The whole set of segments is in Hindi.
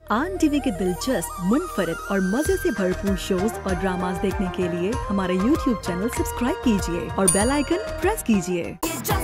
आन टीवी के दिलचस्प, मुनफरिद और मजे से भरपूर शोज और ड्रामास देखने के लिए हमारे YouTube चैनल सब्सक्राइब कीजिए और बेल आइकन प्रेस कीजिए।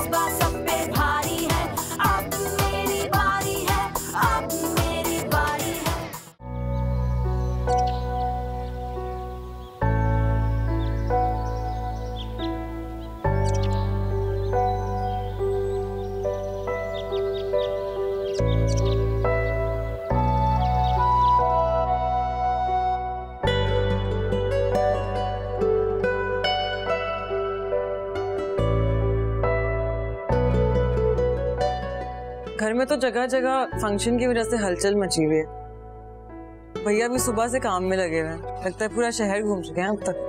घर में तो जगह जगह फंक्शन की वजह से हलचल मची हुई है। भैया भी सुबह से काम में लगे हुए हैं, लगता है पूरा शहर घूम चुके हैं अब तक।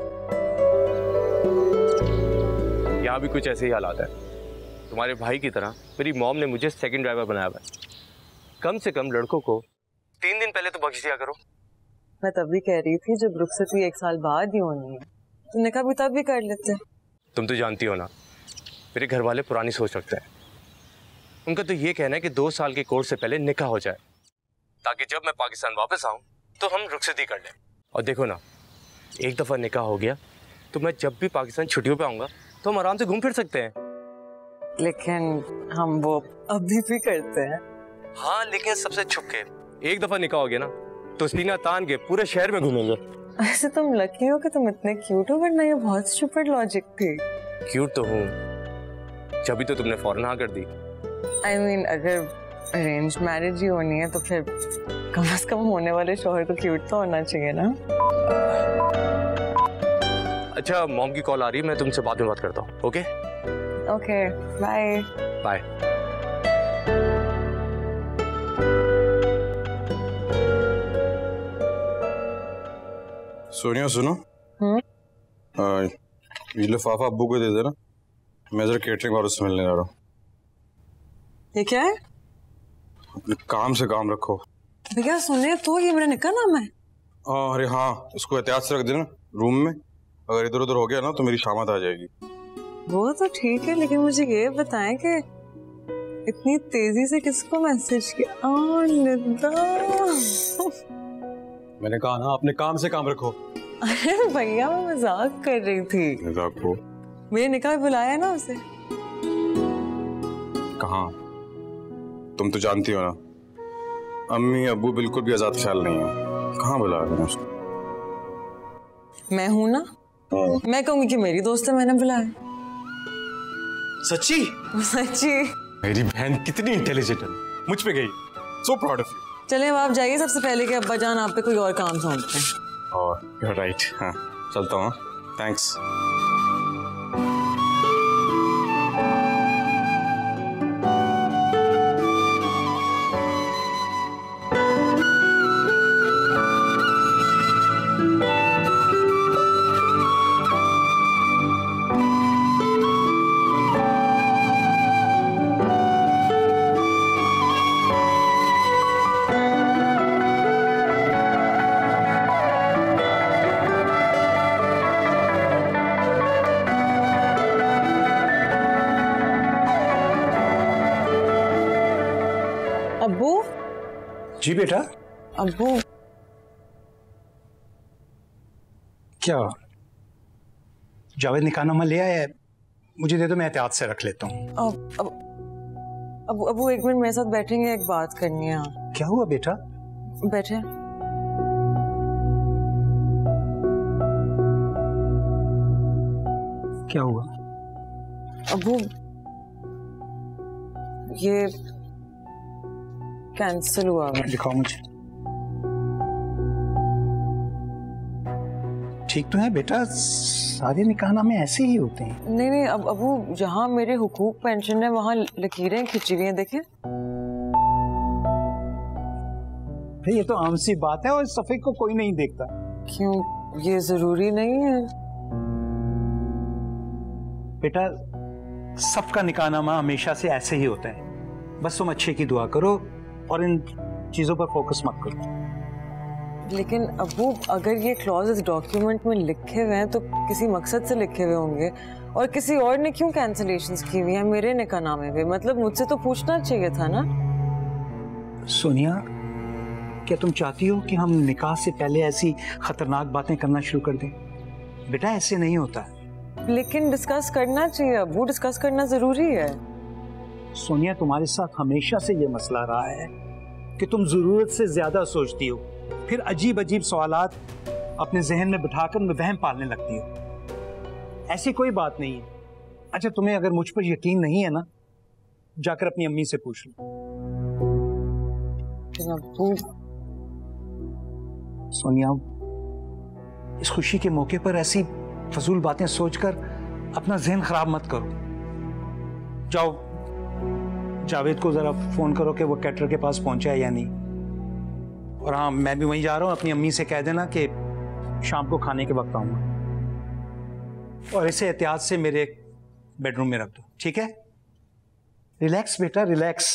यहाँ भी कुछ ऐसे ही हालात है। तुम्हारे भाई की तरह मेरी मॉम ने मुझे सेकंड ड्राइवर बनाया हुआ है। कम से कम लड़कों को 3 दिन पहले तो बख्श दिया करो। मैं तब भी कह रही थी जब रुखसत भी 1 साल बाद ही होनी है तो निकाह भी तब भी कर लेते। तुम तो जानती हो ना, मेरे घर वाले पुरानी सोच रखते हैं। उनका तो ये कहना है कि 2 साल के कोर्स से पहले निकाह हो जाए ताकि जब मैं पाकिस्तान वापस आऊं तो हम रुखसती कर लें। और देखो ना, एक दफा निकाह हो गया तो मैं जब भी पाकिस्तान छुट्टियों पे आऊंगा तो हम आराम से घूम फिर सकते हैं। लेकिन हम वो अभी भी करते हैं। हाँ, लेकिन सबसे छुप के। एक दफा निकाह हो गया ना तो सीना तान के पूरे शहर में घूमेंगे। ऐसे तुम लकी हो कि तुम इतने क्यूट हो, वरना ये बहुत स्टूपिड लॉजिक थी। क्यूट तो हूँ, जब तो तुमने फौरन हाँ कर दी। I mean, अगर अरेंज मैरिज ही होनी है तो फिर कम से कम होने वाले शौहर को क्यूट तो होना चाहिए ना। अच्छा, मॉम की कॉल आ रही है, मैं तुमसे बाद में बात करता हूँ। Okay okay, bye bye. Sonia सुनो, ये लिफाफा अब्बू को दे देना, मैं जरा केटरिंग वालों से मिलने जा रहा हूँ। ये क्या है? अपने काम से काम रखो। भैया सुने तो, ये मेरा निकाह नाम है। अरे हाँ, इसको एहतियात से रख देना रूम में। अगर इधर उधर हो गया ना तो मेरी शामत आ जाएगी। वो तो ठीक है, लेकिन मुझे ये बताएं कि इतनी तेजी से किसको मैसेज किया? मैंने कहा ना, अपने काम से काम रखो। अरे भैया, मैं मजाक कर रही थी। मजाक को? मेरे निकाह बुलाया ना उसे। कहाँ? तुम तो जानती हो ना, अम्मी अब्बू बिल्कुल भी आजाद ख्याल नहीं है। कहाँ बुलाया मैंने उसको? मैं हूं ना, मैं कहूंगी कि मेरी दोस्त है, मैंने बुलाया। सच्ची? सच्ची। मेरी बहन कितनी इंटेलिजेंट है, मुझ पे गई। So proud of you. चले अब आप जाइए, सबसे पहले कि अब्बा जान आप पे कोई और काम सौंपते हैं। और you're right, हाँ चलता हूँ। थैंक्स। अब्बू। जी बेटा। अब्बू। क्या जावेद निकाहनामा ले आया है? मुझे दे दो, मैं एहतियात से रख लेता हूँ। अब्बू 1 मिनट मेरे साथ बैठेंगे, एक बात करनी है। क्या हुआ बेटा? बैठे। क्या हुआ? अब्बू ये कैंसिल हुआ है। दिखाओ मुझे। ठीक तो है बेटा, सारे निकाहनामे ऐसे ही होते हैं। नहीं नहीं, अब अबू जहाँ मेरे हुकूक पेंशन है वहाँ लकीरें खिंची हुई हैं, देखें। भाई ये तो आम सी बात है और इस सफे को कोई नहीं देखता। क्यों, ये जरूरी नहीं है? बेटा सबका निकाहनामा हमेशा से ऐसे ही होता है, बस तुम अच्छे की दुआ करो और इन चीजों पर फोकस मत करो। लेकिन अबू अगर ये क्लॉज इस डॉक्यूमेंट में लिखे हुए हैं तो किसी मकसद से लिखे हुए होंगे, और किसी और ने क्यों कैंसिलेशंस की हुई है मेरे निकाहनामे पे? मतलब मुझसे तो पूछना चाहिए था ना। सोनिया क्या तुम चाहती हो कि हम निकाह से पहले ऐसी खतरनाक बातें करना शुरू कर दें? बेटा ऐसे नहीं होता। लेकिन डिस्कस करना चाहिए अबू, डिस्कस करना जरूरी है। सोनिया, तुम्हारे साथ हमेशा से ये मसला रहा है कि तुम जरूरत से ज्यादा सोचती हो, फिर अजीब अजीब सवालात अपने जहन में बिठाकर वहम पालने लगती हो। ऐसी कोई बात नहीं है। अच्छा, तुम्हें अगर मुझ पर यकीन नहीं है ना, जाकर अपनी अम्मी से पूछ लो। सोनिया, इस खुशी के मौके पर ऐसी फजूल बातें सोचकर अपना जहन खराब मत करो। जाओ, जावेद को जरा फोन करो कि वो कैटर के पास पहुंचा है या नहीं। और हाँ, मैं भी वहीं जा रहा हूँ, अपनी अम्मी से कह देना कि शाम को खाने के वक्त आऊंगा। और इसे एहतियात से मेरे बेडरूम में रख दो, ठीक है? रिलैक्स बेटा, रिलैक्स।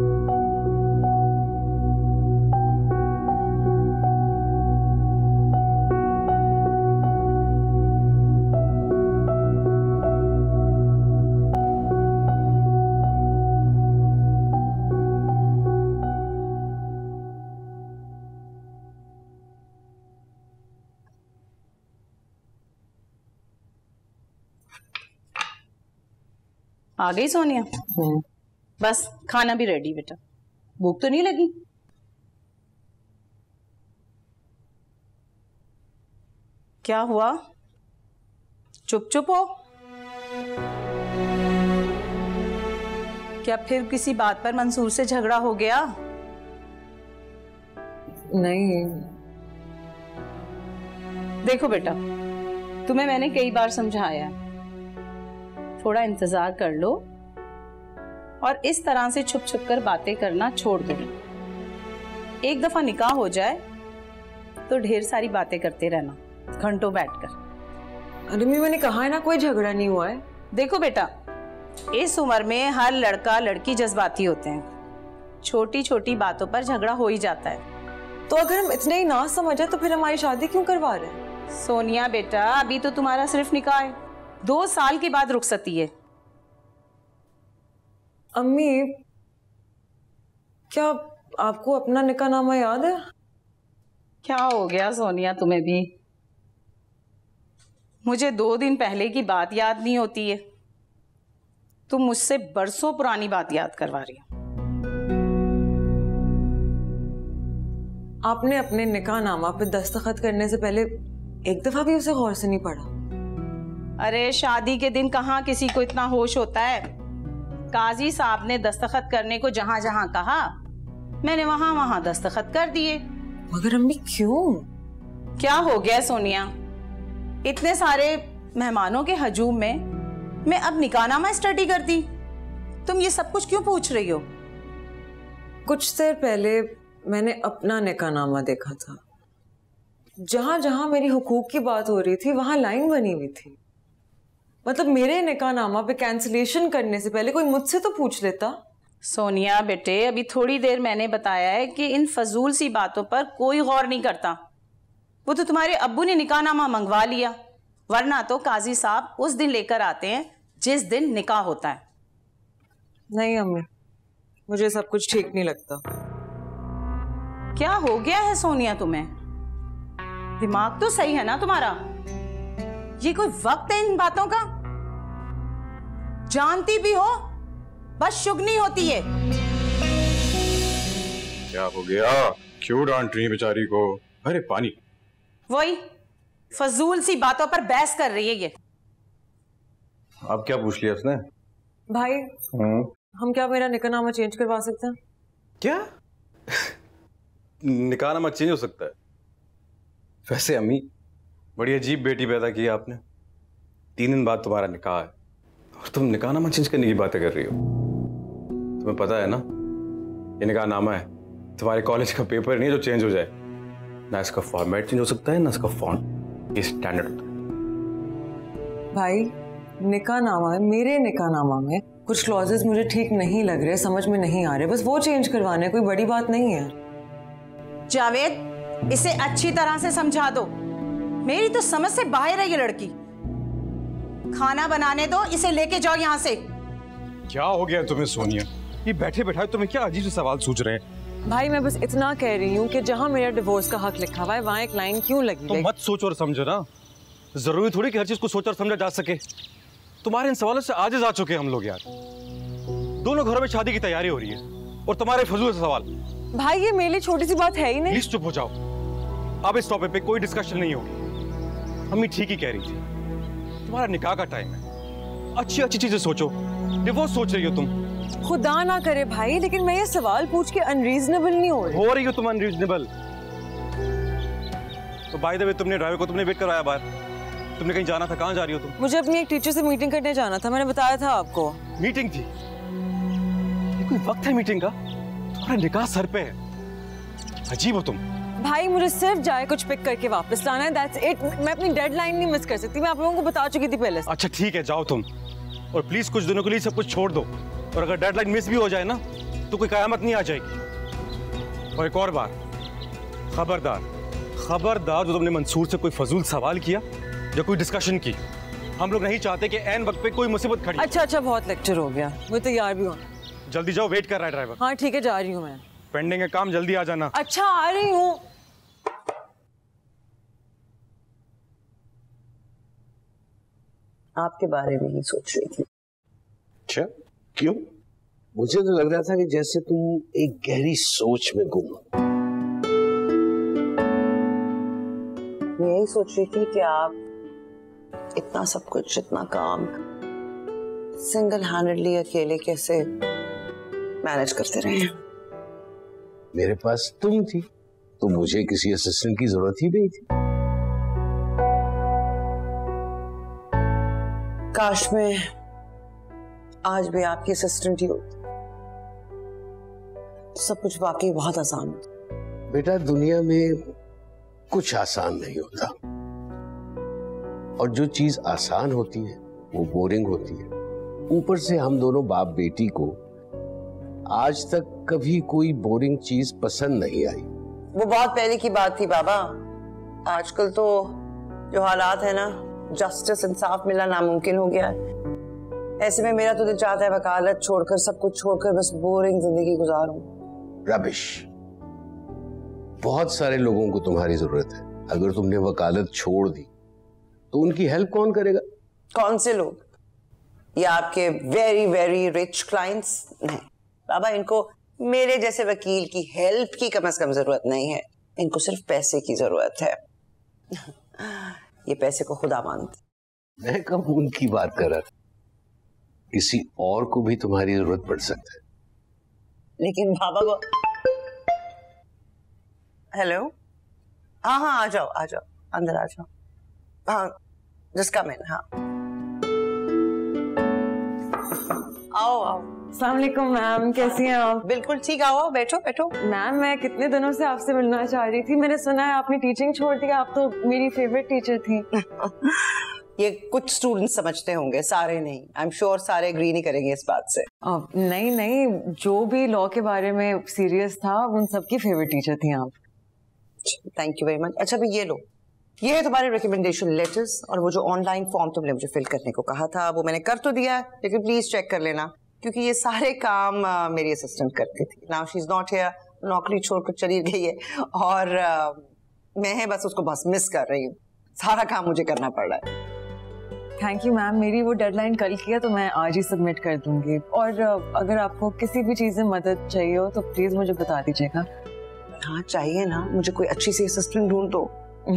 आ गई सोनिया? बस खाना भी रेडी बेटा। भूख तो नहीं लगी? क्या हुआ? चुप चुप हो? क्या फिर किसी बात पर मंसूर से झगड़ा हो गया? नहीं। देखो बेटा, तुम्हें मैंने कई बार समझाया, थोड़ा इंतजार कर लो और इस तरह से छुप छुप कर बातें करना छोड़ दो। एक दफा निकाह हो जाए तो ढेर सारी बातें करते रहना घंटों बैठकर। अरे मैंने कहा है ना, कोई झगड़ा नहीं हुआ है। देखो बेटा, इस उम्र में हर लड़का लड़की जज्बाती होते हैं, छोटी छोटी बातों पर झगड़ा हो ही जाता है। तो अगर हम इतने ही ना समझे तो फिर हमारी शादी क्यों करवा रहे हैं? सोनिया बेटा, अभी तो तुम्हारा सिर्फ निकाह है, 2 साल के बाद रुखसती है। अम्मी, क्या आपको अपना निकाहनामा याद है? क्या हो गया सोनिया तुम्हें भी? मुझे 2 दिन पहले की बात याद नहीं होती है? तुम मुझसे बरसों पुरानी बात याद करवा रही हो। आपने अपने निकाहनामा पे दस्तखत करने से पहले एक दफा भी उसे गौर से नहीं पढ़ा? अरे शादी के दिन कहाँ किसी को इतना होश होता है? काजी साहब ने दस्तखत करने को जहां जहां कहा, मैंने वहां वहां दस्तखत कर दिए। मगर अम्मी क्यों? क्या हो गया सोनिया? इतने सारे मेहमानों के हजूम में मैं अब निकाहनामा स्टडी करती, तुम ये सब कुछ क्यों पूछ रही हो? कुछ देर पहले मैंने अपना निकाहनामा देखा था, जहां जहां मेरी हुकूक की बात हो रही थी वहां लाइन बनी हुई थी। मतलब मेरे निकाहनामा पे कैंसिलेशन करने से पहले कोई मुझसे तो पूछ लेता। सोनिया बेटे, अभी थोड़ी देर मैंने बताया है कि इन फजूल सी बातों पर कोई गौर नहीं करता। वो तो तुम्हारे अब्बू ने निकाहनामा मंगवा लिया, वरना तो काजी साहब उस दिन लेकर आते हैं जिस दिन निकाह होता है। नहीं अम्मी, मुझे सब कुछ ठीक नहीं लगता। क्या हो गया है सोनिया तुम्हें? दिमाग तो सही है ना तुम्हारा? ये कोई वक्त है इन बातों का? जानती भी हो, बस शुगनी होती है। क्या हो गया? क्यों डांट रही है बेचारी को? अरे पानी। वही फजूल सी बातों पर बहस कर रही है ये। अब क्या पूछ लिया उसने? भाई, हम क्या मेरा निकाहनामा चेंज करवा सकते हैं? क्या? निकाहनामा चेंज हो सकता है? वैसे अम्मी, बड़ी अजीब बेटी पैदा की आपने। 3 दिन बाद तुम्हारा निकाह है और तुम निकाहनामा चेंज करने की बातें कर रही हो। तुम्हें पता है ना, ये निकाहनामा है, तुम्हारे कॉलेज का पेपर नहीं है जो चेंज हो जाए। ना इसका फॉर्मेट चेंज हो सकता है, ना इसका फॉन्ट। ये स्टैंडर्ड होता है। भाई, निकाहनामा है, मेरे निकाहनामा में कुछ क्लॉजेस मुझे ठीक नहीं लग रहे, समझ में नहीं आ रहे, बस वो चेंज करवाने, कोई बड़ी बात नहीं है। जावेद, इसे अच्छी तरह से समझा दो, मेरी तो समझ से बाहर है ये लड़की। खाना बनाने दो, इसे लेके जाओ यहाँ से। क्या हो गया तुम्हें सोनिया? ये बैठे बैठाए तुम्हें क्या अजीब से सवाल सूझ रहे हैं? भाई मैं बस इतना कह रही हूँ कि जहाँ मेरा डिवोर्स का हक लिखा हुआ है वहाँ एक लाइन क्यों लगी? तो मत सोचो और समझो ना, जरूरी थोड़ी कि हर चीज को सोच और समझा जा सके। तुम्हारे इन सवालों से आजिज आ चुके हैं हम लोग यार। दोनों घरों में शादी की तैयारी हो रही है और तुम्हारे फजूल सवाल। भाई ये मेरे लिए छोटी सी बात है ही नहीं। प्लीज चुप हो जाओ, अब इस टॉपिक पे कोई डिस्कशन नहीं होगी। अम्मी ठीक ही कह रही थी, तुम्हारा निकाह का टाइम है, अच्छी अच्छी चीजें सोचो। डिवोर्स सोच रही हो तुम। खुदा ना करे भाई, लेकिन मैं ये सवाल पूछ के अनरीजनेबल नहीं हो रही हो तुम अनरीजनेबल। तो बाय द वे तुमने ड्राइवर को तुमने वेट करवाया बाहर, तुमने कहीं जाना था, कहाँ जा रही हो तुम? मुझे अपनी एक टीचर से मीटिंग करने जाना था, मैंने बताया था आपको। मीटिंग थी? ये कोई वक्त है मीटिंग का? तुम्हारा निकाह सर पे है, अजीब हो तुम। भाई मुझे सिर्फ जाए कुछ पिक करके वापस लाना है, दैट्स इट। मैं अपनी डेडलाइन नहीं मिस कर सकती, मैं आप लोगों को बता चुकी थी पहले से। अच्छा ठीक है, जाओ तुम, और प्लीज कुछ दिनों के लिए सब कुछ छोड़ दो। और अगर डेडलाइन मिस भी हो जाए ना तो कोई कयामत नहीं आ जाएगी। और एक और बार, खबरदार खबरदार, जो तुमने मंसूर से कोई फजूल सवाल किया या कोई डिस्कशन की, हम लोग नहीं चाहते कि ऐन वक्त पे कोई मुसीबत खड़ी। अच्छा बहुत लेक्चर हो गया, मुझे तैयार भी होना। जल्दी जाओ, वेट कर रहा है ड्राइवर। हाँ ठीक है, जा रही हूँ मैं। पेंडिंग है काम, जल्दी आ जाना। अच्छा आ रही हूँ। आपके बारे में ही सोच रही थी। अच्छा क्यों? मुझे तो लग रहा था कि जैसे तुम एक गहरी सोच में गुम हो। मैं यही सोच रही थी कि आप इतना सब कुछ, इतना काम सिंगल हैंडेडली अकेले कैसे मैनेज करते रहे। मेरे पास तुम थी तो मुझे किसी असिस्टेंट की जरूरत ही नहीं थी। काश में आज भी आपकी असिस्टेंट ही होती, सब कुछ वाकई बहुत आसान होता। बेटा दुनिया में कुछ आसान नहीं होता, और जो चीज आसान होती है वो बोरिंग होती है। ऊपर से हम दोनों बाप बेटी को आज तक कभी कोई बोरिंग चीज पसंद नहीं आई। वो बहुत पहले की बात थी बाबा। आजकल तो जो हालात है ना, जस्टिस इंसाफ मिलना नामुमकिन हो गया है। ऐसे में मेरा तो दिल चाहता है वकालत छोड़कर, सब कुछ छोड़कर बस बोरिंग जिंदगी गुजारूं। रबिश, बहुत सारे लोगों को तुम्हारी जरूरत है। अगर तुमने वकालत छोड़ दी तो उनकी हेल्प कौन करेगा? कौन से लोग? ये आपके वेरी वेरी रिच क्लाइंट्स? नहीं बाबा, इनको मेरे जैसे वकील की हेल्प की कम से कम जरूरत नहीं है, इनको सिर्फ पैसे की जरूरत है। ये पैसे को खुदा मानते। मैं कब उनकी बात कर रहा था, किसी और को भी तुम्हारी जरूरत पड़ सकता है। लेकिन बाबा को। हेलो, हाँ आ जाओ अंदर आ जाओ। हाँ जस्ट कम इन। हाँ आओ। अस्सलाम वालेकुम मैम, कैसी हैं आप? बिल्कुल ठीक, आओ बैठो। मैम मैं कितने दिनों से आपसे मिलना चाह रही थी। मैंने सुना है आपने टीचिंग छोड़ दी, आप तो मेरी फेवरेट टीचर थी। ये कुछ स्टूडेंट्स समझते होंगे, सारे नहीं। आई एम श्योर सारे एग्री नहीं करेंगे इस बात से। नहीं, जो भी लॉ के बारे में सीरियस था उन सबकी फेवरेट टीचर थी आप। Thank you very much. अच्छा भाई ये लो, ये है तुम्हारे रिकमेंडेशन लेटर्स, और वो जो ऑनलाइन फॉर्म तुमने मुझे फिल करने को कहा था वो मैंने कर तो दिया है, लेकिन प्लीज चेक कर लेना, क्योंकि ये सारे काम मेरी असिस्टेंट करती थी। Now she is not here, नौकरी छोड़कर चली गई है, और मैं बस उसको बस मिस कर रही हूँ। सारा काम मुझे करना पड़ रहा है। थैंक यू मैम, मेरी वो डेडलाइन कल की है तो मैं आज ही सबमिट कर दूंगी। और अगर आपको किसी भी चीज में मदद चाहिए हो तो प्लीज मुझे बता दीजिएगा। हाँ चाहिए ना, मुझे कोई अच्छी सी असिस्टेंट ढूंढ दो।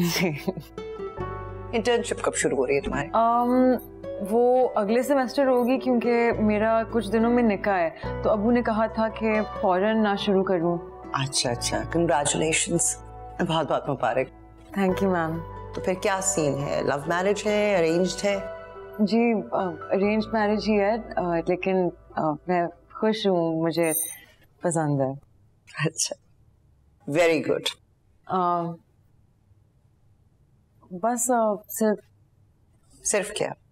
इंटर्नशिप कब शुरू हो रही है तुम्हारी? वो अगले सेमेस्टर होगी, क्योंकि मेरा कुछ दिनों में निकाह है, तो अबू ने कहा था कि फौरन ना शुरू करूं। अच्छा, कंग्रेचुलेशंस, बहुत बहुत मुबारक। Thank you ma'am. तो फिर क्या सीन है, लव मैरिज है, अरेंज्ड है? जी अरेंज मैरिज ही है, लेकिन मैं खुश हूँ, मुझे पसंद है। अच्छा, वेरी गुड। बस सिर्फ क्या?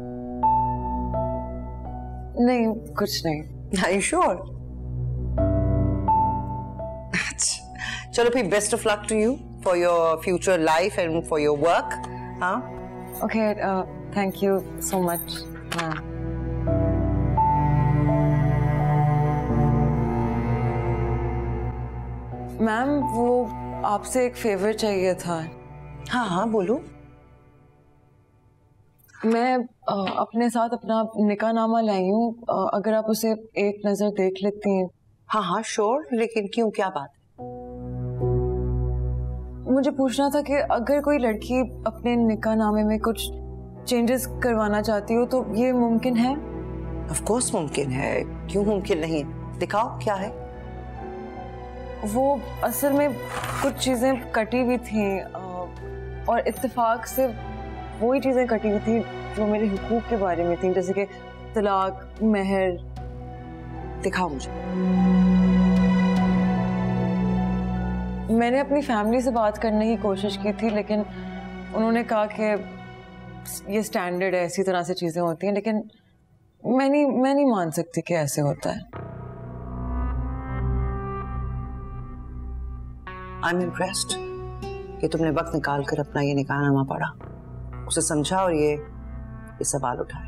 नहीं, कुछ नहीं। Are you sure? चलो फिर best of luck to you for your future life and for your work. हाँ okay, thank you so much ma'am. Ma'am वो आपसे एक फेवर चाहिए था। हाँ हाँ बोलो। मैं अपने साथ अपना निकाहनामा लाई हूँ, अगर आप उसे एक नजर देख लेती हैं। हाँ हाँ श्योर, लेकिन क्यों, क्या बात है? मुझे पूछना था कि अगर कोई लड़की अपने निकाहनामे में कुछ चेंजेस करवाना चाहती हो तो ये मुमकिन है? ऑफ कोर्स मुमकिन है, क्यों मुमकिन नहीं? दिखाओ क्या है। वो असल में कुछ चीजें कटी हुई थी और इत्तेफाक से वही चीजें कटी हुई थी जो मेरे हुकूक के बारे में थी, जैसे कि तलाक, मेहर। दिखाओ मुझे। मैंने अपनी फैमिली से बात करने की कोशिश की थी, लेकिन उन्होंने कहा कि ये स्टैंडर्ड है, ऐसी तरह से चीजें होती हैं, लेकिन मैं नहीं मान सकती कि ऐसे होता है। आई एम इम्प्रेस्ड कि तुमने वक्त निकाल कर अपना ये निकाहनामा पढ़ा, उसे समझा और ये सवाल उठाए।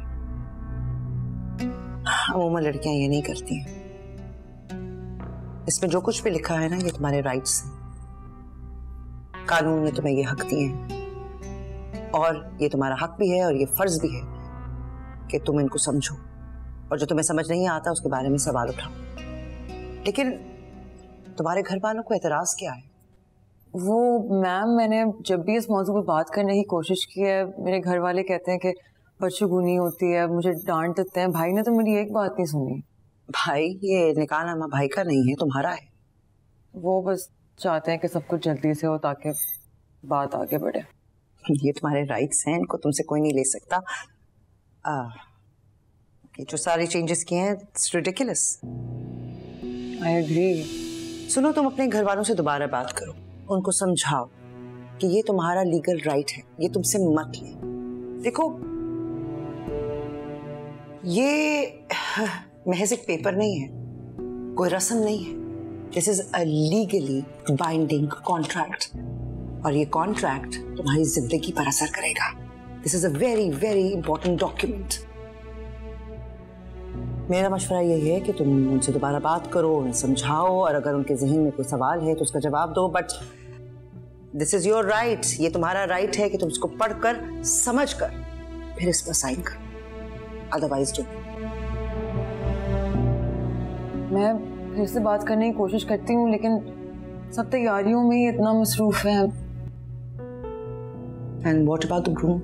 अमूमन लड़कियां ये नहीं करती हैं। इसमें जो कुछ भी लिखा है ना, ये तुम्हारे राइट्स हैं। कानून ने तुम्हें ये हक दिए हैं और ये तुम्हारा हक भी है और ये फर्ज भी है कि तुम इनको समझो और जो तुम्हें समझ नहीं आता उसके बारे में सवाल उठाओ। लेकिन तुम्हारे घर वालों को एतराज क्या है? वो मैम, मैंने जब भी इस मौजू पर बात करने की कोशिश की है, मेरे घर वाले कहते हैं कि बदशगुनी होती है, मुझे डांट देते हैं। भाई ने तो मेरी एक बात नहीं सुनी। भाई, ये निकाहनामा भाई का नहीं है, तुम्हारा है। वो बस चाहते हैं कि सब कुछ जल्दी से हो ताकि बात आगे बढ़े। ये तुम्हारे राइट्स हैं, इनको तुमसे कोई नहीं ले सकता। ये जो सारे चेंजेस किए हैं, इट्स रिडिकुलस। I agree. सुनो, तुम अपने घर वालों से दोबारा बात करो, उनको समझाओ कि ये तुम्हारा लीगल राइट है, ये तुमसे मत ले। देखो, ये महज एक पेपर नहीं है, कोई रस्म नहीं है। This is a legally binding contract और ये कॉन्ट्रैक्ट तुम्हारी जिंदगी पर असर करेगा। This is a very very important document. मेरा मशवरा यही है कि तुम उनसे दोबारा बात करो, उन्हें समझाओ और अगर उनके जहन में कोई सवाल है तो उसका जवाब दो। But this is your right, ये तुम्हारा राइट है कि तुम इसको पढ़कर समझकर फिर इस पर साइन करो, अदरवाइज डो। मैं फिर से बात करने की कोशिश करती हूँ, लेकिन सब तैयारियों में ही इतना मसरूफ है। And what about the groom?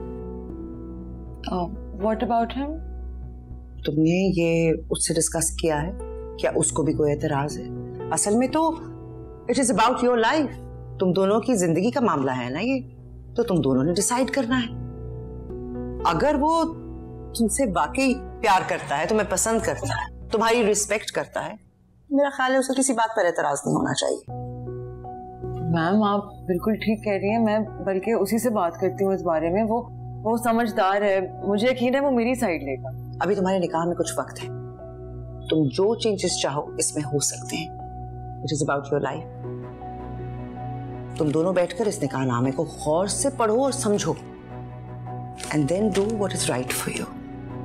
What about him? तुमने ये उससे डिस्कस किया है? क्या उसको भी कोई एतराज है? असल में तो it is about your life, तुम दोनों की जिंदगी का मामला है ना ये, तो तुम दोनों ने डिसाइड करना है। अगर वो तुमसे वाकई प्यार करता है, तुम्हें पसंद करता है, तुम्हारी रिस्पेक्ट करता है, मेरा ख्याल है उसे किसी बात पर एतराज नहीं होना चाहिए। मैम, आप बिल्कुल ठीक कह रही हैं। मैं बल्कि उसी से बात करती हूँ इस बारे में। वो समझदार है, मुझे यकीन है वो मेरी साइड लेगा। अभी तुम्हारे निकाह में कुछ वक्त है, तुम जो चेंजेस चाहो इसमें हो सकते हैं। It is about your life. तुम दोनों बैठकर इस निकाहनामे को गौर से पढ़ो और समझो, and then do what is right for you.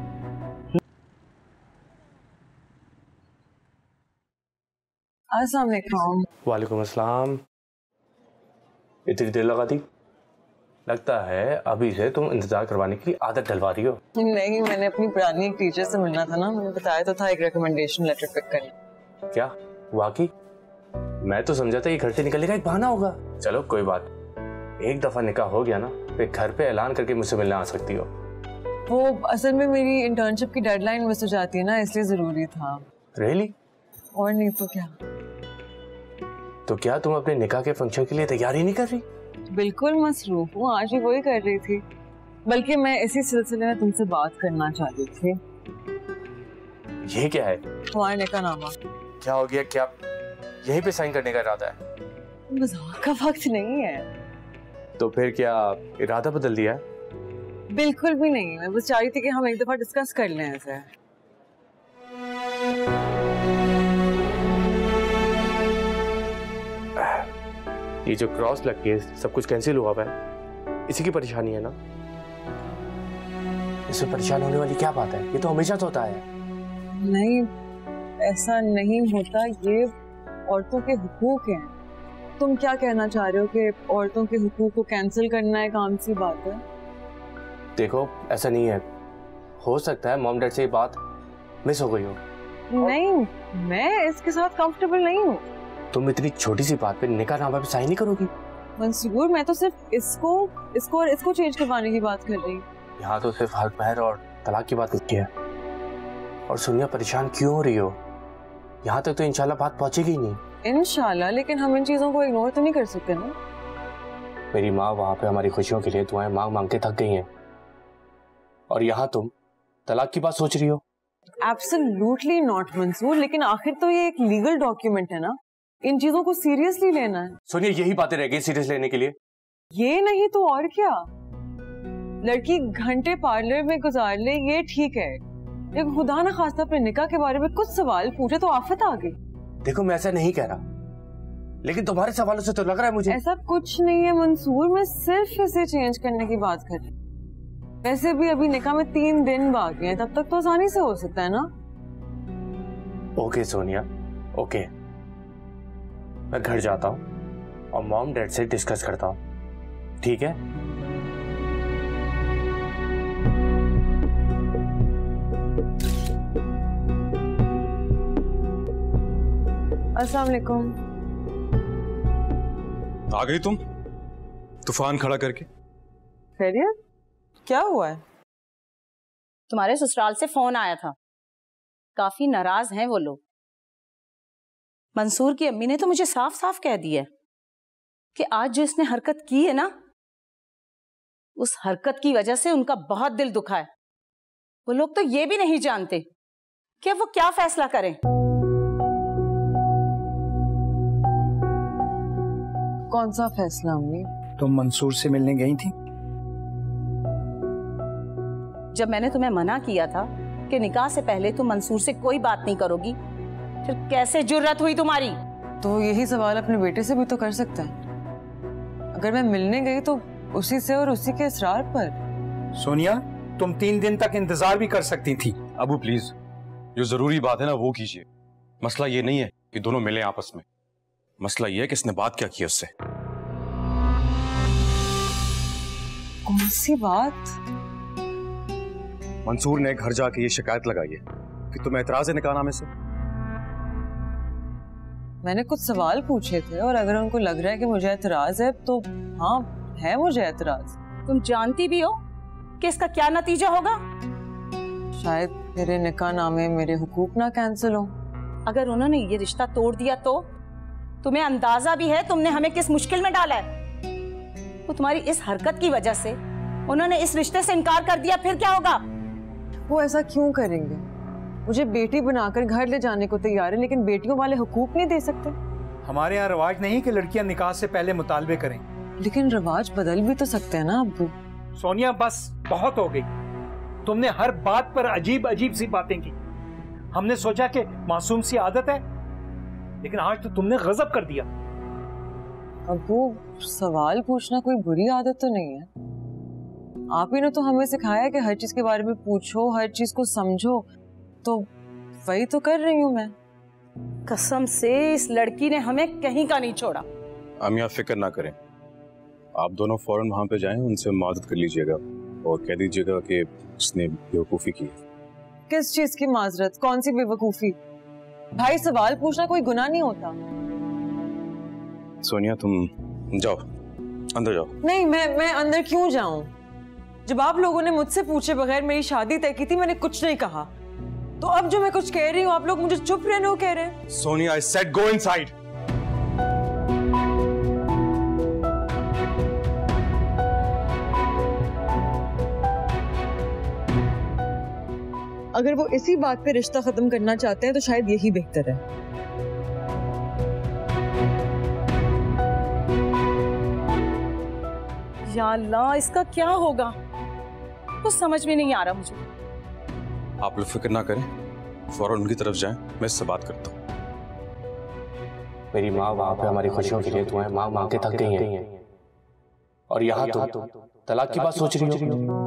अस्सलाम वालेकुम। वालेकुम अस्सलाम। इतनी देर लगा दी? लगता है अभी से तुम इंतजार करवाने की आदत डलवा रही हो। नहीं, मैंने अपनी पुरानी एक टीचर से मिलना था ना, मैंने बताया तो था एक रिकमेंडेशन लेटर पिक करना। क्या वाकई? मैं तो समझा था ये घर से निकलने का एक बहाना होगा। चलो कोई बात, एक दफा निकाह हो गया ना, फिर घर पे ऐलान करके मुझसे मिलने आ सकती हो। वो असल में मेरी इंटर्नशिप की डेडलाइन मिस हो जाती है ना, इसलिए जरूरी था। रियली? और नहीं तो क्या। तो क्या तुम अपने निकाह के फंक्शन के लिए तैयारी नहीं कर रही? बिल्कुल मसरूफ हूँ, आज भी वही कर रही थी। बल्कि मैं इसी सिलसिले में तुमसे बात करना चाहती थी। ये क्या है? तुम्हारा निकाहनामा। क्या हो गया? क्या यहीं पे साइन करने का इरादा है? मजाक का वक्त नहीं है। तो फिर क्या इरादा बदल दिया है? बिल्कुल भी नहीं, मैं बस चाह रही थी कि हम एक दफा डिस्कस कर लें ऐसे। ये जो क्रॉस लग के सब कुछ कैंसिल हुआ है, इसी की परेशानी है ना? इसमें परेशान होने वाली क्या बात है? ये तो हमेशा तो होता है। नहीं, ऐसा नहीं होता। ये औरतों के हुकूक हैं। तुम क्या कहना चाह रहे हो कि औरतों के हुकूक को कैंसिल करना एक आम सी बात है? देखो ऐसा नहीं है, हो सकता है मॉम डैड से ये बात मिस हो गई हो। नहीं, मैं इसके साथ कंफर्टेबल नहीं हूँ। तुम इतनी छोटी सी बात पे निकाहनामा पे साइन नहीं करोगी? मंसूर, मैं तो सिर्फ इसको चेंज करवाने की बात कर रही हूँ। यहाँ तो सिर्फ हक महर और तलाक की बात की है। और सोनिया परेशान क्यों हो रही हो? यहाँ तक तो इंशाल्लाह बात पहुंचेगी ही नहीं। इंशाल्लाह, लेकिन हम इन चीजों को इग्नोर तो नहीं कर सकते ना। मेरी माँ वहां पे हमारी खुशियों के लिए दुआएं मांग मांग के थक गई हैं, और यहाँ तुम तलाक की बात सोच रही हो? एब्सोल्युटली नॉट मंसूर, लेकिन आखिर तो ये एक लीगल डॉक्यूमेंट है ना, इन चीजों को सीरियसली लेना है। सोनिया यही बातें रह गई सीरियस लेने के लिए? ये नहीं तो और क्या। लड़की घंटे पार्लर में गुजार ले ये ठीक है, लेकिन खुदा ना खास्ता अपने निकाह के बारे में कुछ सवाल पूछे तो आफत आ गई। देखो मैं ऐसा नहीं कह रहा, लेकिन तुम्हारे सवालों से तो लग रहा है मुझे। ऐसा कुछ नहीं है मंसूर, मैं सिर्फ इसे चेंज करने की बात कर रही। वैसे भी अभी निकाह में 3 दिन बाकी हैं, तब तक तो आसानी से हो सकता है ना। ओके सोनिया, ओके, मैं घर जाता हूँ और मॉम डैड से डिस्कस करता हूँ, ठीक है? अस्सलाम वालेकुम। आ गई तुम तूफान खड़ा करके? खैरियत? क्या हुआ है? तुम्हारे ससुराल से फोन आया था, काफी नाराज हैं वो लोग। मंसूर की अम्मी ने तो मुझे साफ साफ कह दिया कि आज जो इसने हरकत की है ना, उस हरकत की वजह से उनका बहुत दिल दुखा है। वो लोग तो ये भी नहीं जानते कि वो क्या फैसला करें। कौन सा फैसला अम्मी? तुम मंसूर से मिलने गई थी? जब मैंने तुम्हें मना किया था कि निकाह से पहले तुम मंसूर से कोई बात नहीं करोगी, फिर कैसे जुर्रत हुई तुम्हारी? तो यही सवाल अपने बेटे से भी तो कर सकता है। अगर मैं मिलने गई तो उसी से और उसी के इसरार पर। सोनिया, तुम 3 दिन तक इंतजार भी कर सकती थी। अबू प्लीज, जो जरूरी बात है ना वो कीजिए। मसला ये नहीं है कि दोनों मिले आपस में, मसला ये है कि इसने बात क्या की उससे। कौन सी बात? मंसूर ने घर जाके ये शिकायत लगाई है कि तुम्हें एतराज है निकाहनामे से। मैंने कुछ सवाल पूछे थे और अगर उनको लग रहा है कि मुझे एतराज है तो हाँ है मुझे एतराज। तुम जानती भी हो कि इसका क्या नतीजा होगा? शायद मेरे निकाहनामे मेरे हुकूक ना कैंसिल हो। अगर उन्होंने ये रिश्ता तोड़ दिया तो तुम्हें अंदाजा भी है तुमने हमें किस मुश्किल में डाला है। वो तुम्हारी इस हरकत की वजह से उन्होंने इस रिश्ते से इनकार कर दिया, फिर क्या होगा? वो ऐसा क्यों करेंगे? मुझे बेटी बनाकर घर ले जाने को तैयार है, लेकिन बेटियों वाले हुकूक नहीं दे सकते। हमारे यहाँ रवाज नहीं कि लड़कियां निकाह से पहले मुतालबे करें। लेकिन रवाज बदल भी तो सकते हैं ना अब्बू। सोनिया बस बहुत हो गई, तुमने हर बात पर अजीब अजीब सी बातें की। हमने सोचा कि मासूम सी आदत है, लेकिन आज तो तुमने गजब कर दिया। अब्बू, सवाल पूछना कोई बुरी आदत तो नहीं है। आप ही ने तो हमें सिखाया कि हर चीज के बारे में पूछो, हर चीज को समझो, तो वही तो कर रही हूँ मैं। कसम से इस लड़की ने हमें कहीं का नहीं छोड़ा। अम्मी आप फिक्र ना करें, आप दोनों फौरन वहां पे जाएं, उनसे मदद कर लीजिएगा और कह दीजिएगा कि उसने बेवकूफ़ी की। किस चीज की माजरत? कौन सी बेवकूफी? भाई सवाल पूछना कोई गुनाह नहीं होता। सोनिया तुम जाओ, अंदर जाओ। नहीं, मैं अंदर क्यों जाऊं? जब आप लोगों ने मुझसे पूछे बगैर मेरी शादी तय की थी, मैंने कुछ नहीं कहा। तो अब जो मैं कुछ कह रही हूँ आप लोग मुझे चुप रहने को कह रहे हैं। Sonia I said go inside. अगर वो इसी बात पे रिश्ता खत्म करना चाहते हैं तो शायद यही बेहतर है। या अल्लाह, इसका क्या होगा? कुछ समझ में नहीं आ रहा मुझे। आप लोग फिक्र ना करें, फौरन उनकी तरफ जाएं, मैं इससे बात करता हूँ। मेरी माँ वहां पे हमारी खुशियों के लिए दुआएं मांग मांग के थक गई हैं, और यहाँ तुम तलाक की बात सोच रही हो।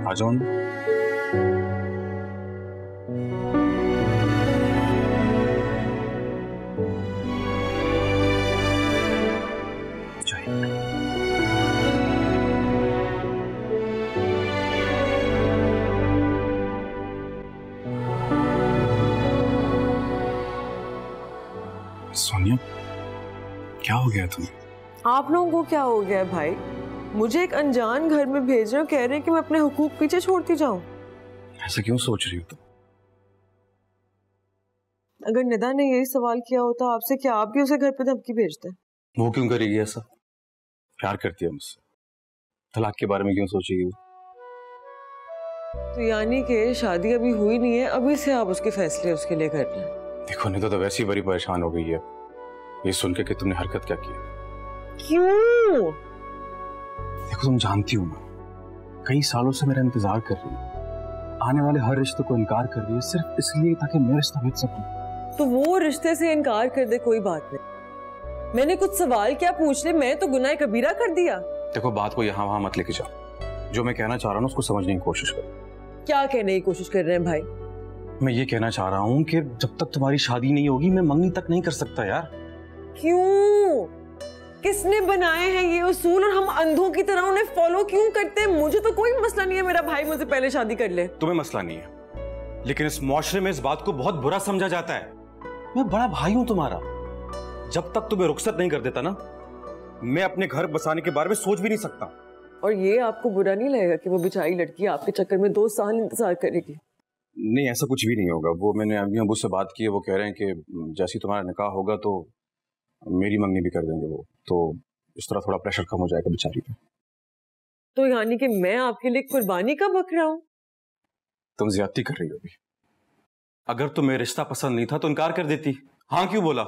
आ जाओ ना। सोनिया, क्या हो गया तुम्हें? आप लोगों को क्या हो गया है भाई? मुझे एक अनजान घर में भेज रहे हो, कह रहे हैं कि मैं अपने हुकूक पीछे छोड़ती जाऊं। ऐसा क्यों सोच रही हो तुम? अगर निदा ने यही सवाल किया होता आपसे, क्या आप भी उसे घर पे धमकी भेजते? वो क्यों करेगी ऐसा? प्यार करती है मुझसे, तलाक के बारे में क्यों सोचेगी वो? तो यानी कि शादी अभी हुई नहीं है, अभी से आप उसके फैसले उसके लिए कर रहे हैं? देखो निदा तो वैसे ही बड़ी परेशान हो गई है ये सुन के कि तुमने हरकत क्या की। क्यों? देखो तुम जानती हो ना, कई सालों से मेरा इंतजार कर रही है, आने वाले हर रिश्ते को इनकार कर रही है सिर्फ इसलिए ताकि मैं रिश्ता भेज सकूं। तो वो रिश्ते से इनकार कर दे, कोई बात नहीं। मैंने कुछ सवाल क्या पूछ ले, मैं तो गुनाह कबीरा कर दिया। देखो बात को यहाँ वहां मत लेके जाओ, जो मैं कहना चाह रहा हूँ उसको समझने की कोशिश करो। क्या कहने की कोशिश कर रहे हैं भाई? मैं ये कहना चाह रहा हूँ कि जब तक तुम्हारी शादी नहीं होगी मैं मंगनी तक नहीं कर सकता यार। क्यों? किसने बनाए हैं ये उसूल और हम अंधों की तरह उन्हें फॉलो क्यों करते हैं? मुझे तो कोई मसला नहीं है मेरा भाई मुझसे पहले शादी कर ले। तुम्हें मसला नहीं है, लेकिन इस मुआशरे में इस बात को बहुत बुरा समझा जाता है। मैं बड़ा भाई हूं तुम्हारा, जब तक तुम्हें रुखसत नहीं कर देता ना, मैं अपने घर बसाने के बारे में सोच भी नहीं सकता। और ये आपको बुरा नहीं लगेगा कि वो बेचारी लड़की आपके चक्कर में 2 साल इंतजार करेगी? नहीं, ऐसा कुछ भी नहीं होगा। वो मैंने अभी अबू से बात की है, वो कह रहे हैं कि जैसे तुम्हारा निकाह होगा तो मेरी मंगनी भी कर देंगे वो, तो इस तरह थोड़ा प्रेशर कम हो जाएगा बेचारी पे। तो यानी कि मैं आपके लिए कुर्बानी का बकरा हूं? तुम ज्यादती कर रही हो अभी। अगर तुम्हें रिश्ता पसंद नहीं था तो इनकार कर देती, हाँ क्यों बोला?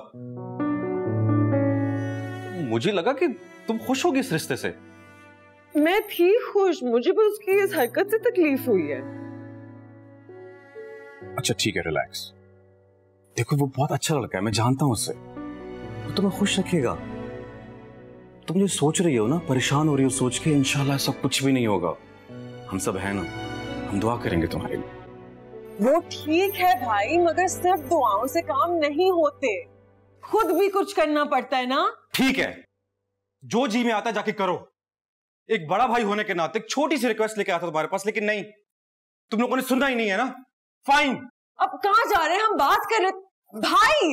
मुझे लगा कि तुम खुश होगी इस रिश्ते से। मैं थी खुश, मुझे बस उसकी इस हरकत से तकलीफ हुई है। अच्छा ठीक है, रिलैक्स। देखो वो बहुत अच्छा लड़का है, मैं जानता हूं उससे, वो तुम्हें खुश रखेगा। तुम जो सोच रही हो ना, परेशान हो रही हो सोच के, इंशाल्लाह ऐसा कुछ भी नहीं होगा। हम सब हैं ना, हम दुआ करेंगे तुम्हारे लिए। वो ठीक है भाई, मगर सिर्फ दुआओं से काम नहीं होते, खुद भी कुछ करना पड़ता है ना। ठीक है, जो जी में आता जाके करो। एक बड़ा भाई होने के नाते एक छोटी सी रिक्वेस्ट लेके आता तुम्हारे पास, लेकिन नहीं, तुम लोगों ने सुनना ही नहीं है ना। फाइन। अब कहां जा रहे हैं? हम बात कर रहे भाई।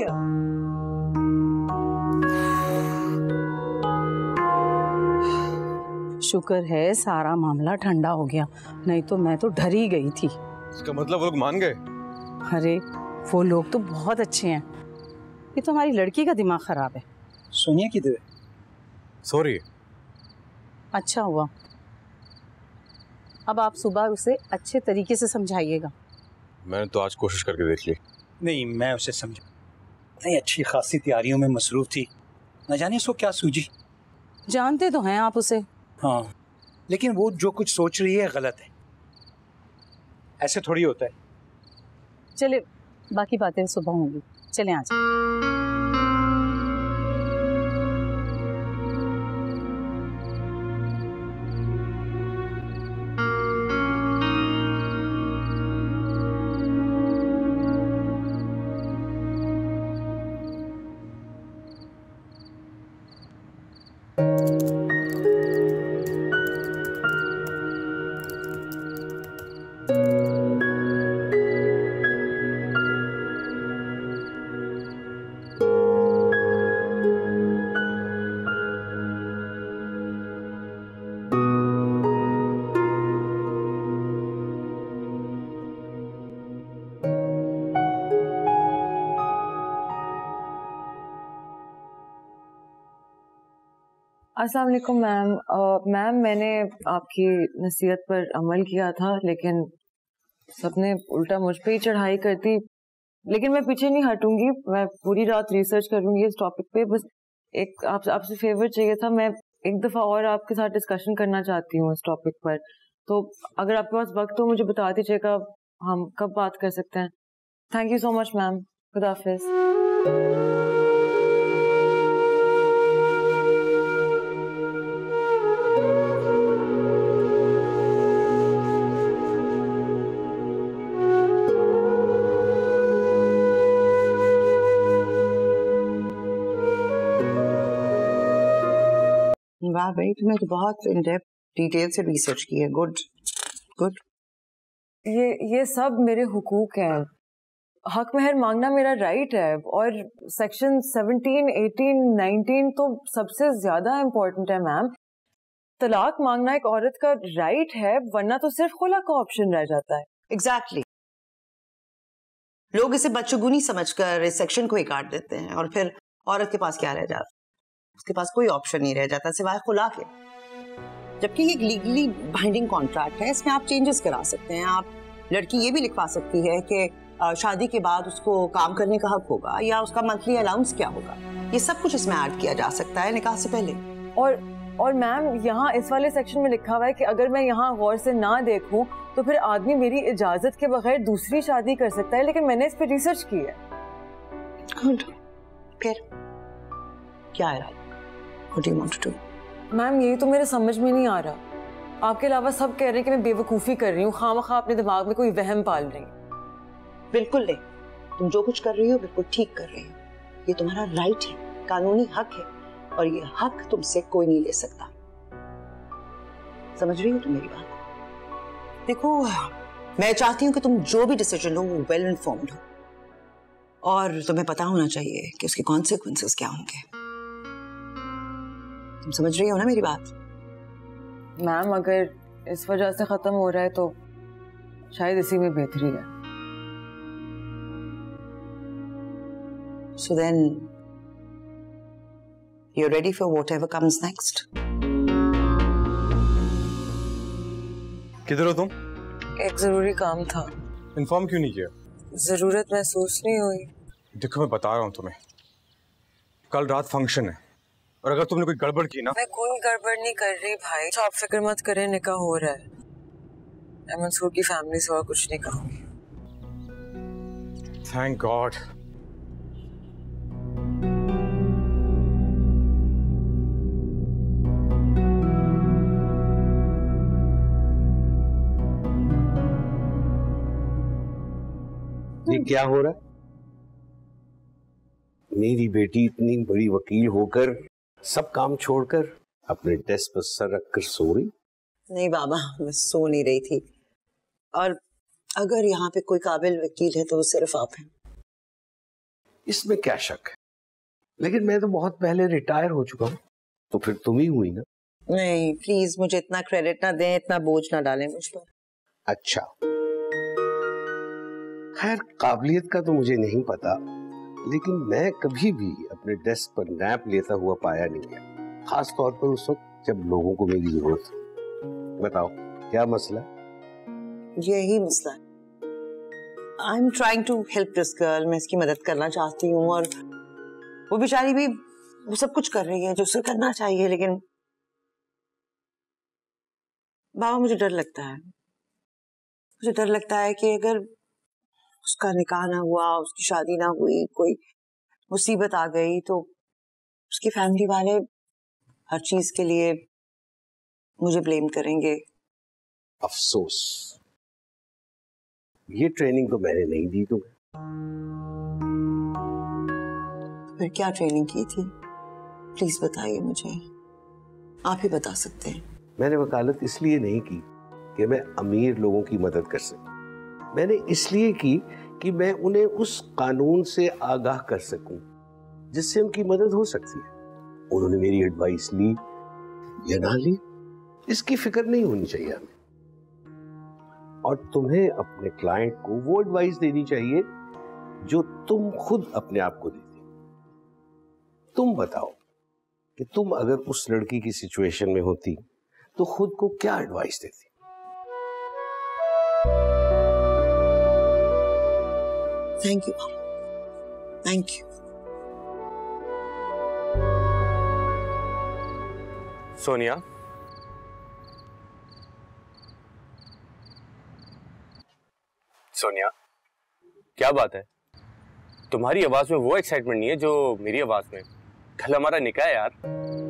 शुक्र है सारा मामला ठंडा हो गया, नहीं तो मैं तो डर ही गई थी। इसका मतलब वो लोग मान गए? अरे वो लोग तो बहुत अच्छे हैं, ये तो हमारी लड़की का दिमाग खराब है। सोनिया की दे। सॉरी। अच्छा हुआ, अब आप सुबह उसे अच्छे तरीके से समझाइएगा। मैंने तो आज कोशिश करके देख ली। नहीं, मैं उसे समझा, नहीं अच्छी खासी तैयारियों में मसरूफ थी, न जाने उसको क्या सूझी। जानते तो हैं आप उसे। हाँ, लेकिन वो जो कुछ सोच रही है गलत है, ऐसे थोड़ी होता है। चले, बाकी बातें सुबह होंगी, चले आज। अस्सलाम वालेकुम मैम। मैम मैंने आपकी नसीहत पर अमल किया था, लेकिन सबने उल्टा मुझ पे ही चढ़ाई कर दी। लेकिन मैं पीछे नहीं हटूंगी, मैं पूरी रात रिसर्च करूंगी इस टॉपिक पे। बस एक आपसे फेवर चाहिए था, मैं एक दफ़ा और आपके साथ डिस्कशन करना चाहती हूँ इस टॉपिक पर। तो अगर आपके पास वक्त हो मुझे बता दीजिएगा, हम कब बात कर सकते हैं। Thank you so much ma'am, खुदा हाफिज़। वाह भाई, तुमने तो बहुत इन डेप्थ डिटेल से रिसर्च की है। Good good. ये सब मेरे हुकूक हैं। हक महर मांगना मेरा राइट है, और सेक्शन 17, 18, 19 तो सबसे ज्यादा इम्पोर्टेंट है मैम। तलाक मांगना एक औरत का राइट है, वरना तो सिर्फ खुला का ऑप्शन रह जाता है। एग्जैक्टली। लोग इसे बच्चोगुनी समझकर इस सेक्शन को ही काट देते हैं, और फिर औरत के पास क्या रह जाता, उसके पास कोई ऑप्शन नहीं रह जाता सिवाय खुला के। जबकि ये एक लीगली बाइंडिंग कॉन्ट्रैक्ट है, इसमें आप चेंजेस करा सकते हैं। आप लड़की ये भी लिखवा सकती है कि शादी के बाद उसको काम करने का हक होगा, या उसका मंथली अलाउंस क्या होगा। ये सब कुछ इसमें ऐड किया जा सकता है निकाह से पहले। और मैम यहाँ इस वाले सेक्शन में लिखा हुआ है कि अगर मैं यहाँ गौर से ना देखूं तो फिर आदमी मेरी इजाजत के बगैर दूसरी शादी कर सकता है, लेकिन मैंने इस पे रिसर्च की है। गुड। फिर क्या है? What do you want to do? Ma'am यही तो मेरे समझ में नहीं आ रहा। आपके अलावा सब कह रहे हैं कि मैं बेवकूफ़ी कर रही हूँ, खामखा अपने दिमाग में कोई वहम पाल रही हूँ। बिल्कुल नहीं, तुम जो कुछ कर रही हो बिल्कुल ठीक कर रही हो। ये तुम्हारा राइट है, कानूनी हक है, और ये हक तुमसे कोई नहीं ले सकता। समझ रही हो तुम मेरी बात? देखो, मैं चाहती हूँ कि तुम जो भी डिसीजन लो वो वेल इन्फॉर्म्ड हो, और तुम्हें पता होना चाहिए कि उसके कॉन्सिक्वेंसेस क्या होंगे। तुम समझ रही हो ना मेरी बात? मैम अगर इस वजह से खत्म हो रहा है तो शायद इसी में बेहतरी है। So then, you're ready for whatever comes next? किधर हो तुम? एक जरूरी काम था। इन्फॉर्म क्यों नहीं किया? जरूरत महसूस नहीं हुई। देखो मैं बता रहा हूँ तुम्हें, कल रात फंक्शन है, और अगर तुमने कोई गड़बड़ की ना। मैं कोई गड़बड़ नहीं कर रही भाई, तो आप फिक्र मत करें, निकाह हो रहा है। मैं मंसूर की फैमिली से और कुछ नहीं कहूंगी। Thank God. ये क्या हो रहा है? मेरी बेटी इतनी बड़ी वकील होकर सब काम छोड़कर अपने डेस्क पर सर रखकर सो रही? नहीं बाबा, मैं सो नहीं रही थी, और अगर यहाँ पे कोई काबिल वकील है तो वो सिर्फ आप हैं। इसमें क्या शक है, लेकिन मैं तो बहुत पहले रिटायर हो चुका हूँ, तो फिर तुम ही हुई ना। नहीं प्लीज, मुझे इतना क्रेडिट ना दें, इतना बोझ ना डालें मुझ पर। अच्छा, खैर काबिलियत का तो मुझे नहीं पता, लेकिन मैं कभी भी अपने डेस्क पर नैप लेता हुआ पाया नहीं है, खास तौर पर उस वक्त जब लोगों को मेरी जरूरत हो। बताओ क्या मसला? यही मसला है। I am trying to help this girl, मैं इसकी मदद करना चाहती हूँ, और वो बेचारी भी वो सब कुछ कर रही है जो उसे करना चाहिए, लेकिन बाबा मुझे डर लगता है। मुझे डर लगता है कि अगर उसका निकाह ना हुआ, उसकी शादी ना हुई, कोई मुसीबत आ गई, तो उसकी फैमिली वाले हर चीज के लिए मुझे ब्लेम करेंगे। अफसोस, ये ट्रेनिंग तो मैंने नहीं दी तुम्हें। फिर क्या ट्रेनिंग की थी? प्लीज बताइए मुझे, आप ही बता सकते हैं। मैंने वकालत इसलिए नहीं की कि मैं अमीर लोगों की मदद कर सकूं, मैंने इसलिए की कि मैं उन्हें उस कानून से आगाह कर सकूं जिससे उनकी मदद हो सकती है। उन्होंने मेरी एडवाइस ली या ना ली, इसकी फिक्र नहीं होनी चाहिए हमें, और तुम्हें अपने क्लाइंट को वो एडवाइस देनी चाहिए जो तुम खुद अपने आप को देती। तुम बताओ कि तुम अगर उस लड़की की सिचुएशन में होती तो खुद को क्या एडवाइस देती? Thank you, thank you. Sonia, Sonia, क्या बात है? तुम्हारी आवाज में वो एक्साइटमेंट नहीं है जो मेरी आवाज में। कल हमारा निकाह है यार।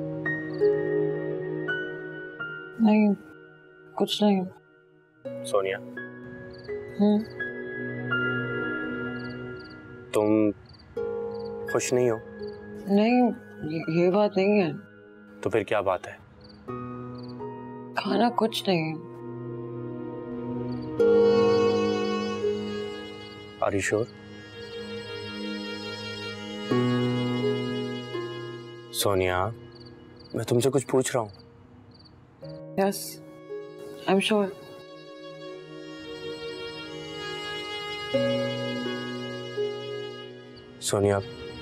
नहीं, कुछ नहीं। सोनिया, तुम खुश नहीं हो? नहीं, ये बात नहीं है। तो फिर क्या बात है? खाना कुछ नहीं। Are you sure? सोनिया, मैं तुमसे कुछ पूछ रहा हूँ। Yes, I'm sure. सोनिया,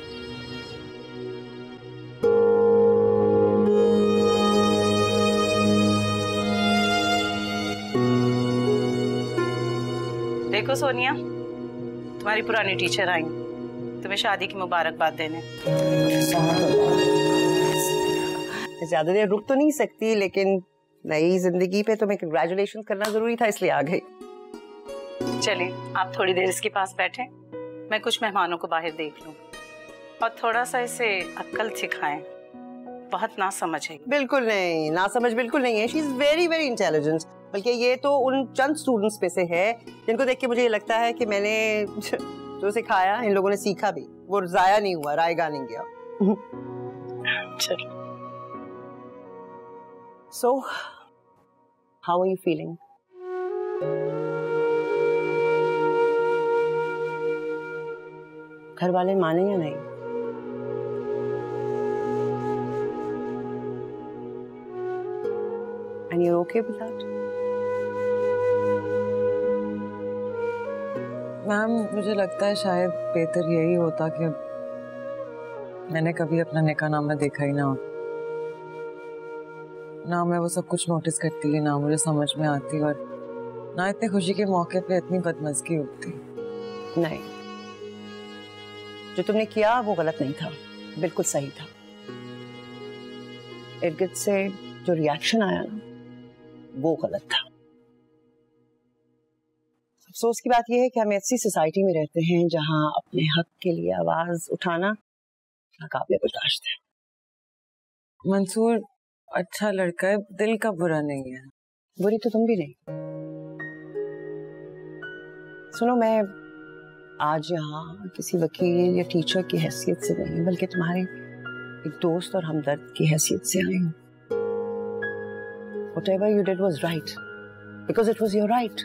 देखो सोनिया, तुम्हारी पुरानी टीचर आई तुम्हें शादी की मुबारकबाद देने। ज्यादा देर रुक तो नहीं सकती, लेकिन नई जिंदगी पे तुम्हें कंग्रेचुलेशन करना जरूरी था, इसलिए आ गई। चलिए आप थोड़ी देर इसके पास बैठे, मैं कुछ मेहमानों को बाहर देख लूं और थोड़ा सा इसे अक्ल सिखाएं। बहुत ना समझ है। बिल्कुल नहीं, ना समझ बिल्कुल नहीं है। She is very very intelligent. बल्कि ये तो उन चंद स्टूडेंट्स में से है जिनको देख के मुझे ये लगता है कि मैंने जो सिखाया इन लोगों ने सीखा भी, वो जाया नहीं हुआ, रायगा नहीं गया। चलो। So, how are you feeling? घर वाले माने या नहीं? And you're okay with that? Ma'am, मुझे लगता है शायद बेहतर यही होता कि मैंने कभी अपना निकाहनामा देखा ही ना हो। ना मैं वो सब कुछ नोटिस करती, ना मुझे समझ में आती, और ना इतने खुशी के मौके पे इतनी बदमज़गी होती। नहीं, जो तुमने किया वो गलत नहीं था, बिल्कुल सही था। इर्द गिर्द से जो रिएक्शन आया ना, वो गलत था। अफसोस की बात यह है कि हम ऐसी सोसाइटी में रहते हैं जहां अपने हक के लिए आवाज उठाना नाकाबिले बर्दाश्त है। मंसूर अच्छा लड़का है, दिल का बुरा नहीं है। बुरी तो तुम भी नहीं। सुनो, मैं आज यहाँ किसी वकील या टीचर की हैसियत से नहीं, बल्कि तुम्हारे एक दोस्त और हमदर्द की हैसियत से आई हूँ। Whatever you did was right, because it was your right.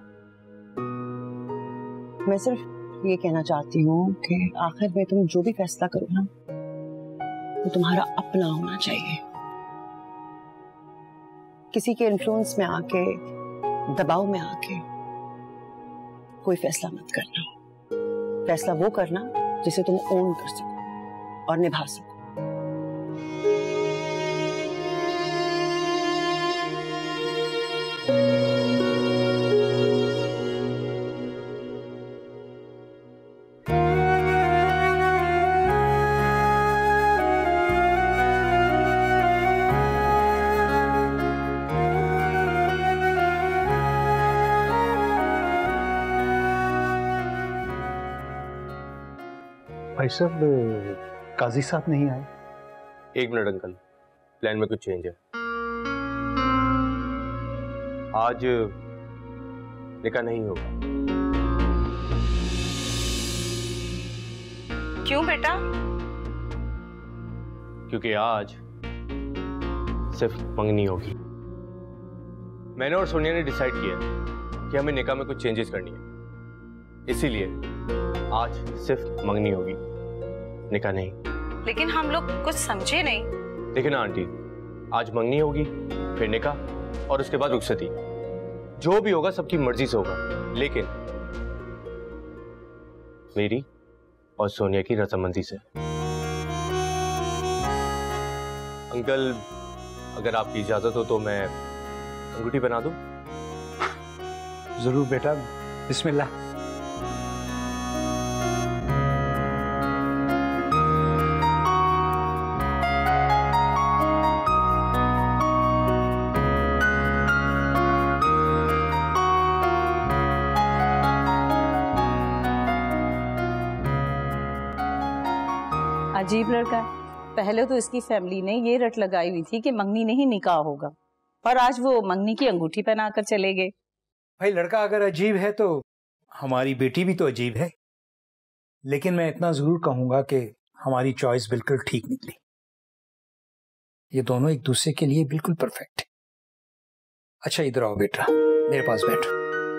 मैं सिर्फ ये कहना चाहती हूँ कि आखिर में तुम जो भी फैसला करो ना, वो तुम्हारा अपना होना चाहिए। किसी के इन्फ्लुएंस में आके, दबाव में आके कोई फैसला मत करना। फैसला वो करना जिसे तुम ओन कर सको और निभा सको। भाई साहब, काजी साहब नहीं आए? एक मिनट अंकल, प्लान में कुछ चेंज है। आज निकाह नहीं होगा। क्यों बेटा? क्योंकि आज सिर्फ मंगनी होगी। मैंने और सोनिया ने डिसाइड किया कि हमें निकाह में कुछ चेंजेस करनी है, इसीलिए आज सिर्फ मंगनी होगी, निकाह नहीं। लेकिन हम लोग कुछ समझे नहीं। देखिए ना आंटी, आज मंगनी होगी, फिर निकाह, और उसके बाद रुखसती। जो भी होगा सबकी मर्जी से होगा, लेकिन मेरी और सोनिया की रजामंदी से। अंकल, अगर आपकी इजाजत हो तो मैं अंगूठी बना दूं? जरूर बेटा, बिस्मिल्लाह। अजीब लड़का है। पहले तो इसकी फैमिली ने ये रट लगाई हुई थी कि मंगनी नहीं निकाह होगा, और आज वो मंगनी की अंगूठी पहनाकर चले गए। भाई, लड़का अगर अजीब है तो हमारी बेटी भी तो अजीब है। लेकिन मैं इतना जरूर कहूंगा कि हमारी चॉइस बिल्कुल ठीक निकली। ये दोनों एक दूसरे के लिए बिल्कुल परफेक्ट है। अच्छा इधर आओ बेटा, मेरे पास बैठो।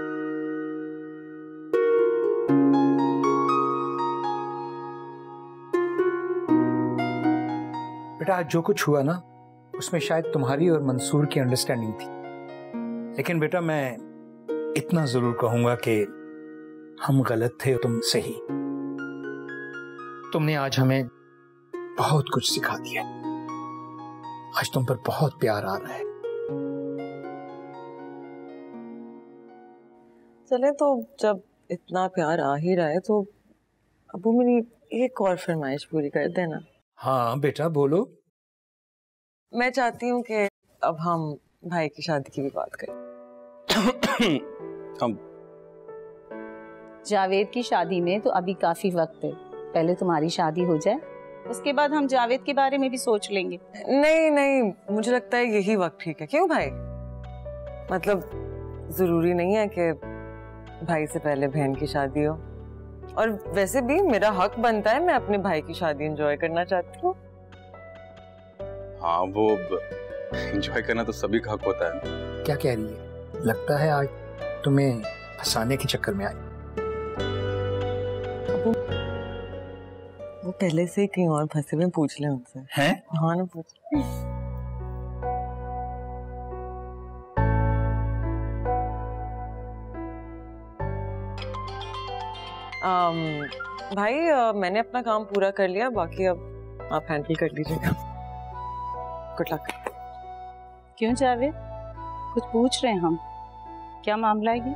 बेटा आज जो कुछ हुआ ना, उसमें शायद तुम्हारी और मंसूर की अंडरस्टैंडिंग थी, लेकिन बेटा मैं इतना जरूर कहूंगा कि हम गलत थे और तुम सही। तुमने आज हमें बहुत कुछ सिखा दिया। आज तुम पर बहुत प्यार आ रहा है। चले तो जब इतना प्यार आ ही रहा है तो अबू मेरी एक और फरमाइश पूरी कर देना। हाँ बेटा बोलो। मैं चाहती हूँ कि अब हम भाई की शादी की भी बात करें। हम जावेद की शादी में तो अभी काफी वक्त है, पहले तुम्हारी शादी हो जाए, उसके बाद हम जावेद के बारे में भी सोच लेंगे। नहीं नहीं, मुझे लगता है यही वक्त ठीक है। क्यों भाई? मतलब जरूरी नहीं है कि भाई से पहले बहन की शादी हो, और वैसे भी मेरा हक बनता है, मैं अपने भाई की शादी एंजॉय करना चाहती हूँ। हाँ वो एंजॉय करना तो सभी का हक होता है। क्या कह रही है? लगता है आज तुम्हें फंसाने के चक्कर में आई। वो पहले से ही कहीं और फंसे हुए, पूछ ले उनसे। हैं? हाँ ना, पूछ। भाई मैंने अपना काम पूरा कर लिया, बाकी अब आप हैंडल कर लीजिएगा। Good luck. क्यों जावेद, कुछ पूछ रहे हैं हम? क्या मामला है ये?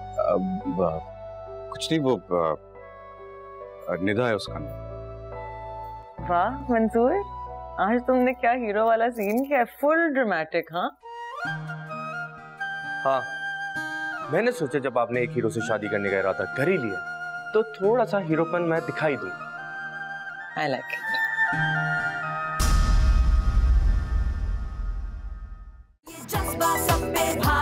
कुछ नहीं, वो निदा है उसका नाम। वाह मंसूर, आज तुमने क्या हीरो वाला सीन किया, फुल ड्रामेटिक। हाँ हाँ, मैंने सोचा जब आपने एक हीरो से शादी करने का इरादा कर ही लिया तो थोड़ा सा हीरोपन मैं दिखाई दूं। I like it. जज्बा सब पे भारी।